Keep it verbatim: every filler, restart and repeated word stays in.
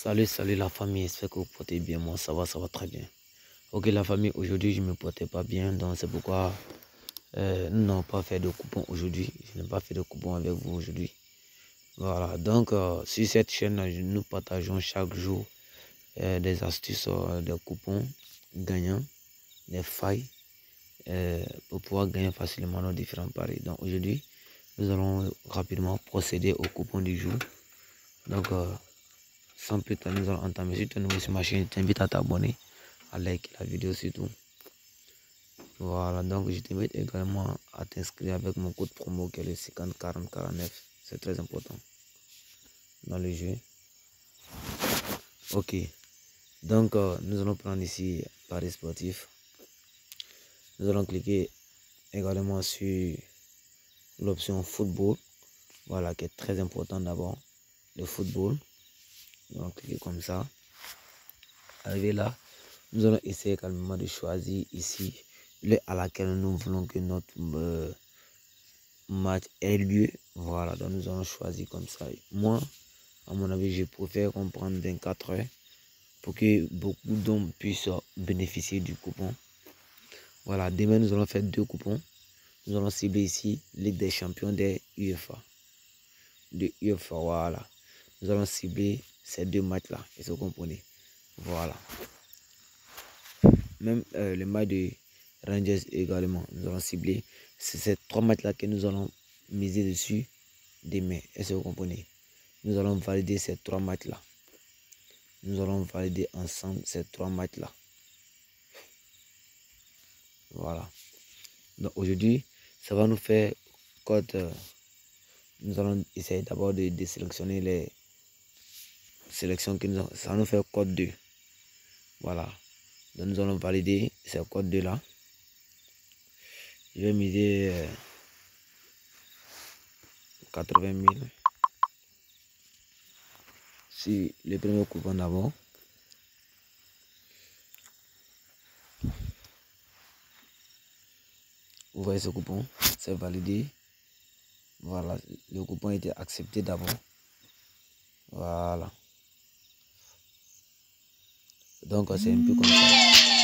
Salut, salut la famille, j'espère que vous portez bien. Moi, ça va, ça va très bien. Ok, la famille, aujourd'hui, je ne me portais pas bien, donc c'est pourquoi euh, nous n'avons pas fait de coupon aujourd'hui. Je n'ai pas fait de coupon avec vous aujourd'hui. Voilà, donc euh, sur cette chaîne, nous partageons chaque jour euh, des astuces, euh, des coupons gagnants, des failles euh, pour pouvoir gagner facilement nos différents paris. Donc aujourd'hui, nous allons rapidement procéder au coupon du jour. Donc, euh, sans plus tarder, nous allons entamer. Si tu es nouveau sur ma chaîne, je t'invite à t'abonner, à liker la vidéo surtout. Voilà, donc je t'invite également à t'inscrire avec mon code promo qui est le cinquante quarante quarante-neuf. C'est très important dans le jeu. Ok, donc euh, nous allons prendre ici Paris sportif. Nous allons cliquer également sur l'option football. Voilà, qui est très important d'abord. Le football. Nous allons cliquer comme ça. Arrivé là, nous allons essayer également de choisir ici le à laquelle nous voulons que notre euh, match ait lieu. Voilà, donc nous allons choisir comme ça. Moi, à mon avis, je préfère qu'on prenne vingt-quatre heures pour que beaucoup d'hommes puissent bénéficier du coupon. Voilà, demain nous allons faire deux coupons. Nous allons cibler ici Ligue des champions des U E F A. De U E F A, voilà. Nous allons cibler ces deux matchs-là. Est-ce que vous comprenez? Voilà. Même euh, le match de Rangers également, nous allons cibler. C'est ces trois matchs-là que nous allons miser dessus demain. Est-ce que vous comprenez? Nous allons valider ces trois matchs-là. Nous allons valider ensemble ces trois matchs-là. Voilà. Donc aujourd'hui, ça va nous faire code. Euh, nous allons essayer d'abord de, de sélectionner les sélections que nous avons. Ça va nous faire code deux. Voilà. Donc nous allons valider ces codes deux là. Je vais miser euh, quatre-vingt mille. Si le premier coupon d'abord. Vous voyez ce coupon, c'est validé. Voilà, le coupon a été accepté d'abord. Voilà. Donc c'est un peu comme ça.